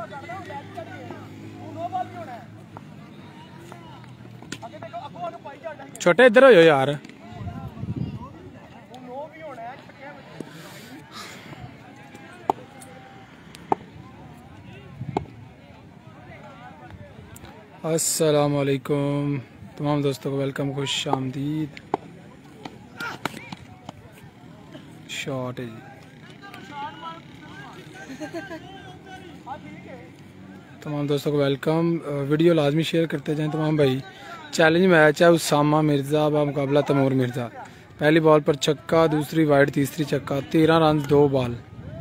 छोटे इधर हो यार। अस्सलाम वालेकुम तमाम दोस्तों को वेलकम, खुश आमदीद। शॉट है जी। तमाम दोस्तों को वेलकम। वीडियो लाजमी शेयर करते जाएं तमाम भाई। चैलेंज मैच है उसामा मिर्ज़ा बा मुकाबला तैमूर मिर्ज़ा। पहली बॉल पर छक्का, दूसरी वाइड, तीसरी छक्का, 13 रन 2 बॉल।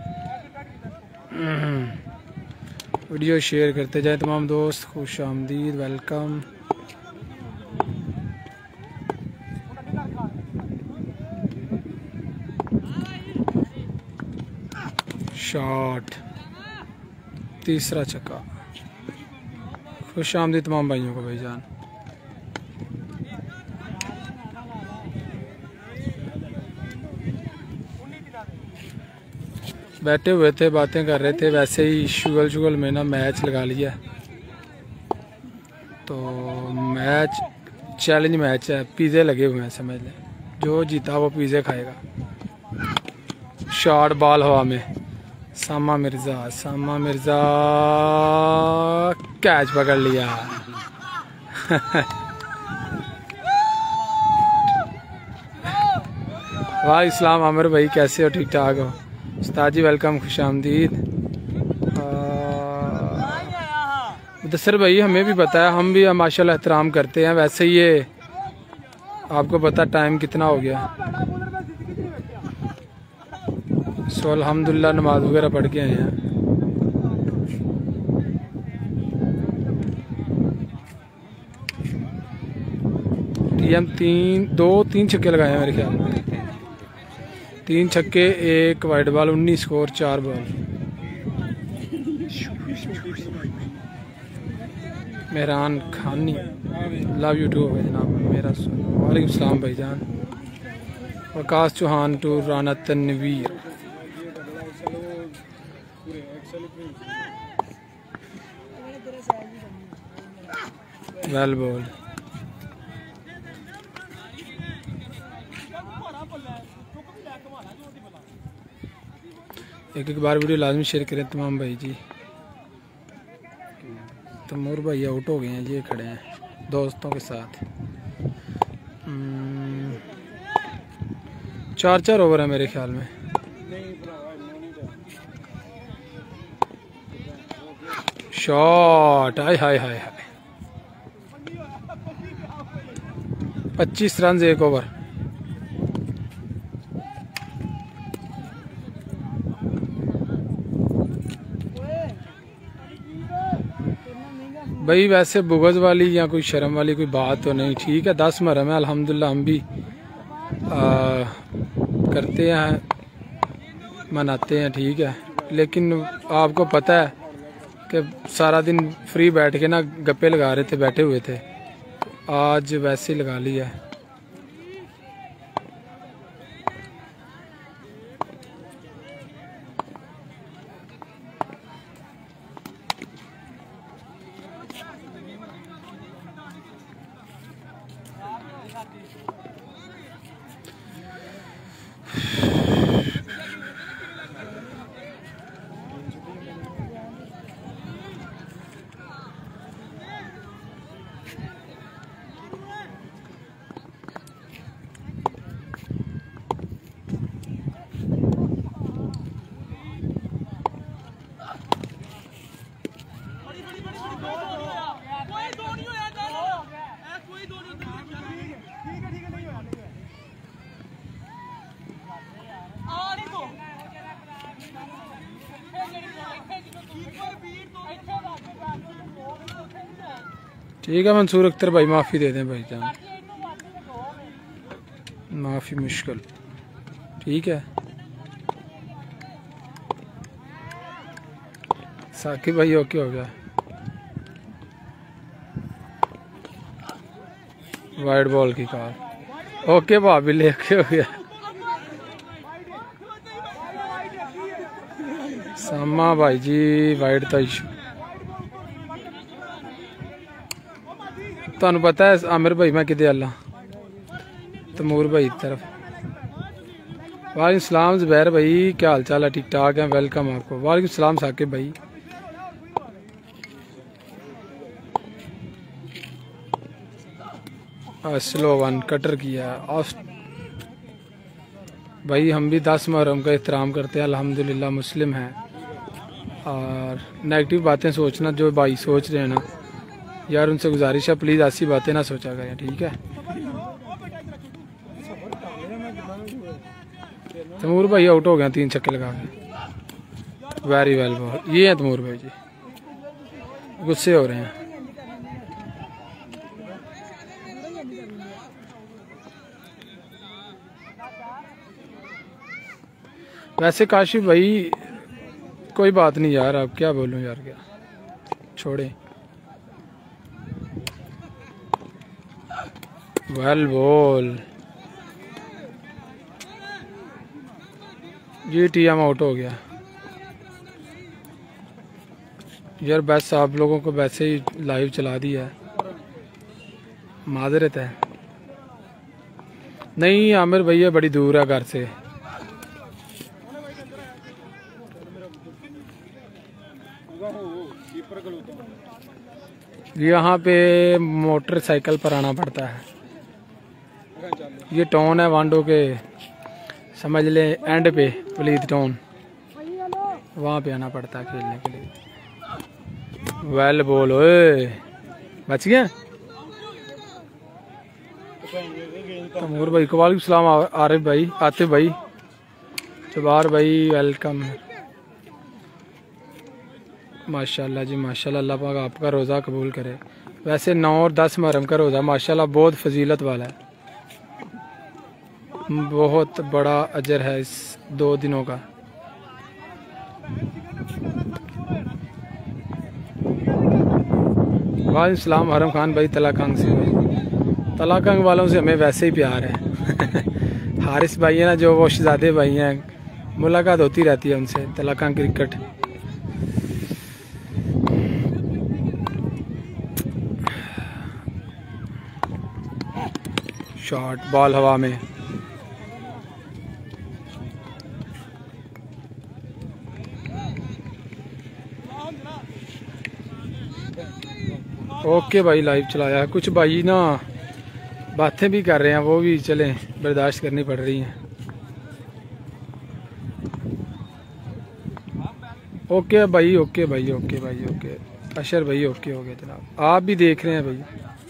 वीडियो शेयर करते जाएं तमाम दोस्त, खुश आमदीद, वेलकम। शॉट, तीसरा छक्का। खुश आमदीद तमाम भाइयों को भाईजान। बैठे हुए थे, बातें कर रहे थे, वैसे ही शुगल में ना मैच लगा लिया। तो मैच चैलेंज मैच है, पिज़्ज़े लगे हुए हैं, समझ लें जो जीता वो पिज़्ज़े खाएगा। शॉट, बॉल हवा में, सामा मिर्ज़ा कैच पकड़ लिया। वाह इस्लाम आमिर भाई, कैसे हो? ठीक ठाक हो? उस्ताद जी वेलकम, खुश आमदीद। मुदस्सिर भाई हमें भी पता है, हम भी माशाल्लाह एहतराम करते हैं। वैसे ये आपको पता टाइम कितना हो गया। सो अल्हम्दुलिल्लाह नमाज वगैरह पढ़ के आए हैं। टीएम 3 छक्के लगाए हैं मेरे ख्याल में। 3 छक्के, 1 wide ball, 19 score, 4 ball. Mehran खानी लव यू टू जनाब मेरा। वालेकुम सलाम भाईजान। Waqas Chauhan to Rana Tanveer. Well ball. एक बार वीडियो लाजमी शेयर करें तमाम भाई जी। तैमूर भाई आउट हो गए हैं, ये खड़े हैं दोस्तों के साथ। 4 ओवर है मेरे ख्याल में। शॉट, हाय हाय हाय हाय, 25 रन 1 ओवर। भाई वैसे बुग़्ज़ वाली या कोई शर्म वाली कोई बात तो नहीं, ठीक है। 10 मरहम है अल्हम्दुलिल्लाह, हम भी करते हैं, मनाते हैं, ठीक है। लेकिन आपको पता है कि सारा दिन फ्री बैठ के ना गप्पे लगा रहे थे, बैठे हुए थे, आज वैसे ही लगा लिया है। ठीक है मंसूर अख्तर भाई, माफ़ी दे दें भाई जान, माफ़ी मुश्किल, ठीक है। साकिब भाई ओके हो गया। वाइड बॉल की कॉल, ओके भाभी लेके हो गया। सामा भाई जी वाइड था इशू। तुहानू पता है आमिर भाई मैं किते आला तमूर भाई की तरफ। वालेकुम सलाम जुबैर भाई, क्या हाल चाल है? ठीक ठाक है, वेलकम आपको। वालेकुम सलाम साकिब भाई। स्लो वन कटर किया भाई। हम भी 10 मुहर्रम का एहतराम करते हैं, अल्हम्दुलिल्लाह मुस्लिम हैं। और नेगेटिव बातें सोचना जो भाई सोच रहे हैं ना यार, उनसे गुजारिश है प्लीज़ ऐसी बातें ना सोचा करें, ठीक है? तमूर भाई आउट हो गया 3 छक्के लगा के। Very well ball. ये हैं तमूर भाई जी, गुस्से हो रहे हैं। वैसे काशिफ भाई कोई बात नहीं यार, अब क्या बोलूं यार, क्या छोड़े। Well ball. जी टीएम आउट हो गया यार। बस आप लोगों को वैसे ही लाइव चला दिया है, माजरत है। नहीं आमिर भैया बड़ी दूर है घर से। यहाँ पे मोटरसाइकिल पर आना पड़ता है। ये टाउन है वांडो के, समझ ले एंड पे पलीत टाउन, वहाँ पे आना पड़ता है खेलने के लिए। वेल बॉल, ओए बच गया तमूर भाई को। वालेकुम सलाम आरिफ भाई, आतिफ भाई, जबार भाई, वेलकम। माशाल्लाह जी माशाल्लाह, अल्लाह पाक आपका रोज़ा कबूल करे। वैसे 9 और 10 मुहर्रम का रोज़ा माशाल्लाह बहुत फजीलत वाला है, बहुत बड़ा अजर है इस 2 दिनों का। वालेकुम सलाम हरम खान भाई, तलाकंग से भाई। तलाकंग वालों से हमें वैसे ही प्यार है। हारिस भाई है ना जो, वो शहजादे भाई हैं, मुलाकात होती रहती है उनसे। तलाकंग क्रिकेट शॉट, बॉल हवा में। ओके भाई लाइव चलाया है। कुछ भाई ना बातें भी कर रहे हैं, वो भी चलें बर्दाश्त करनी पड़ रही हैं। ओके भाई, ओके भाई, ओके भाई, ओके अशर भाई, ओके हो गया जनाब। आप भी देख रहे हैं भाई?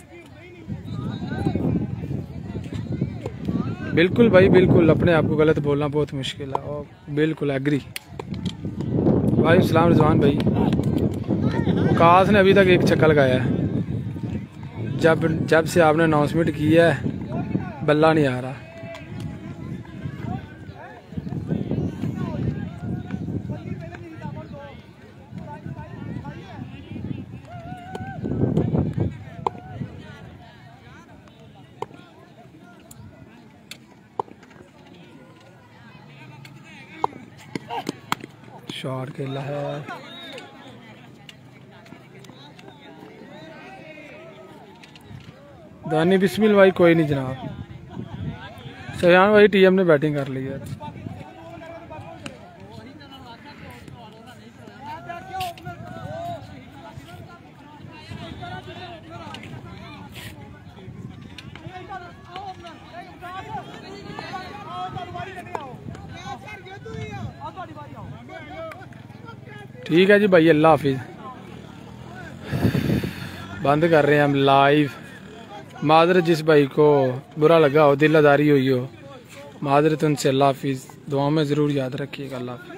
बिल्कुल भाई बिल्कुल, अपने आप को गलत बोलना बहुत मुश्किल है। और बिल्कुल एग्री। वालेकुम सलाम रिजवान भाई। काश ने अभी तक 1 छक्का लगाया है। जब से आपने अनाउंसमेंट किया है बल्ला नहीं आ रहा। शॉट खेला है, दानी बिस्मिल भाई। कोई नहीं जनाब। सयान भाई टीएम ने बैटिंग कर ली है। ठीक है जी भाई, अल्लाह हाफिज। बंद कर रहे हैं हम लाइव। माजरत जिस भाई को बुरा लगा हो, दिल आजारी हुई हो, माजरत उनसे। अल्लाह हाफिज। दुआ में ज़रूर याद रखिएगा। अल्लाह हाफिज।